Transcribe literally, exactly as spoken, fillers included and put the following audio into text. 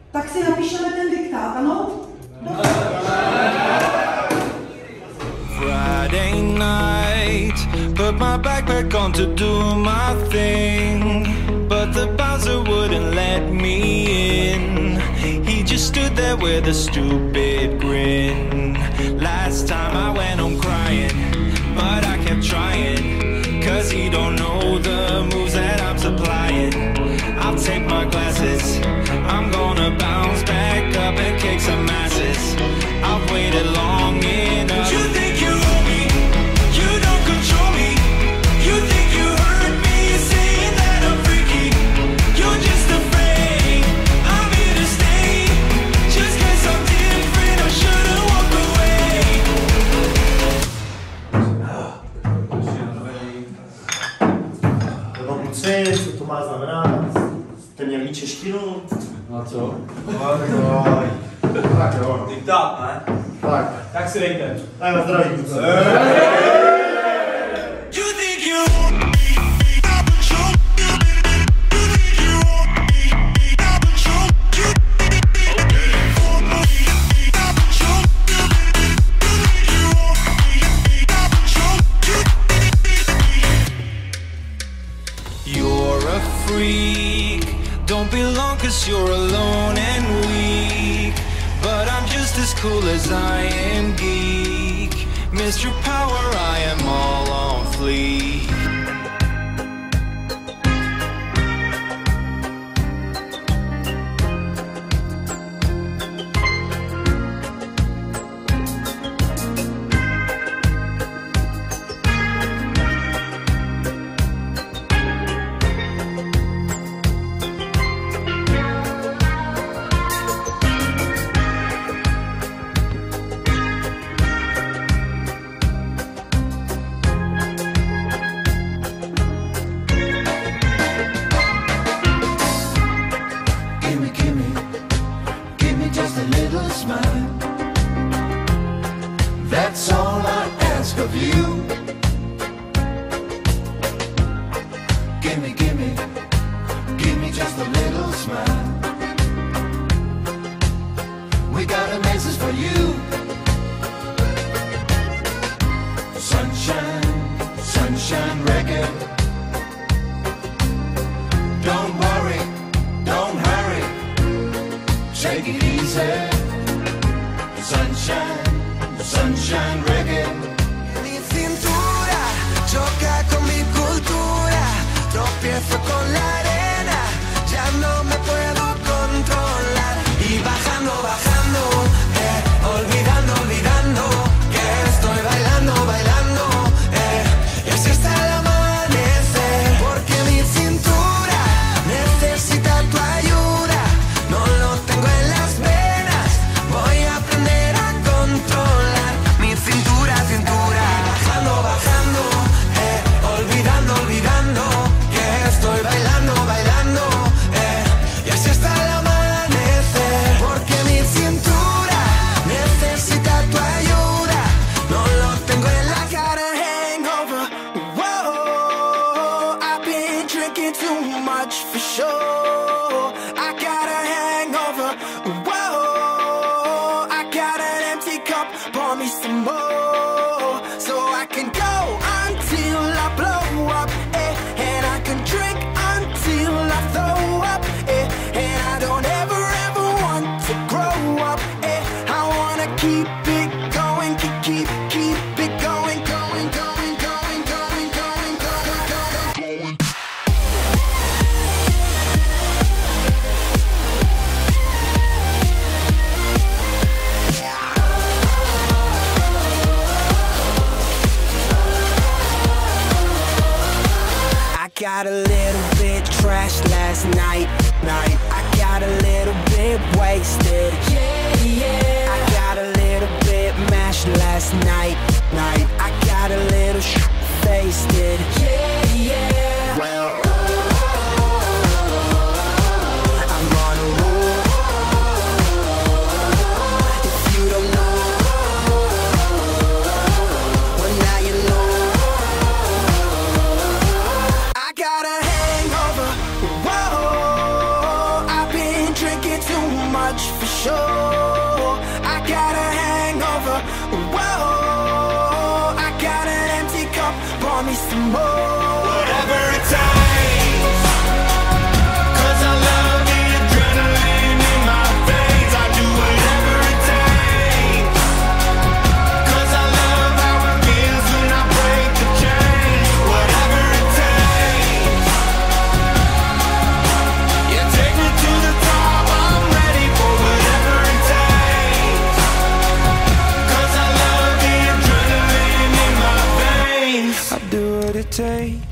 Tak si napíšeme ten diktát, ano? Friday night, put my backpack on to do my thing, but the bouncer wouldn't let me in. He just stood there with a stupid grin. Last time I went home crying, but I kept trying, cause he don't know the moves that I'm supplying. I'll take my glasses, I'm gonna bounce back up and kick some asses. I've waited long enough. You think you own me, you don't control me. You think you heard me saying that I'm freaky. You're just afraid I'm here to stay. Just cause I'm different, I shouldn't walk away. No kluci, co to má znamenat? Jste měli češtinu? No co? Tak jo. Diktát, ne? Tak. Tak si dejte. Tak na zdraví, kluci. You think you own me, I control you. You think you own me, I control you. Own me, I control you. You think you own me, I control you. You're a freak, don't belong cause you're alone and weak. But I'm just as cool as I am geek. Mister Power, I am all on fleek. That's all I ask of you. Gimme, gimme, gimme just a little smile. We got a message for you. Sunshine, sunshine record. Don't worry, don't hurry. Take it easy. Sunshine. Sunshine reggae. Mi cintura choca con mi cultura, tropiezo con la arena, ya no me puedo controlar. Y bajando, bajando, eh, olvidando, olvidando, que estoy bailando, bailando, eh, y así hasta el amanecer. Porque mi cintura necesita tu ayuda, no lo tengo en las venas, voy a aprender a controlar. Cintura, cintura, bajando, bajando, eh, olvidando, olvidando, que estoy bailando, bailando, eh, y así hasta el amanecer. Porque mi cintura necesita tu ayuda, no lo tengo en la cara. Hangover, whoa, I've been drinking too much for sure. I got a hangover, whoa, I got an empty cup, pour me some more. Got a little bit trashed last night, night. I got a little bit wasted, yeah, yeah. I got a little bit mashed last night, night. I got a little sh**faced, yeah, yeah. Well, I'm on a roll. If you don't know, well now you know. Got a hangover, whoa, I've been drinking too much. much for sure. I got a hangover, whoa. I got an empty cup, pour me some more. Whatever it takes, 'cause I love the adrenaline in my veins. I do whatever it takes, 'cause I love how it feels when I break the chain. Whatever it takes, yeah, take me to the top. I'm ready for whatever it takes, 'cause I love the adrenaline in my veins. I'll do what it takes.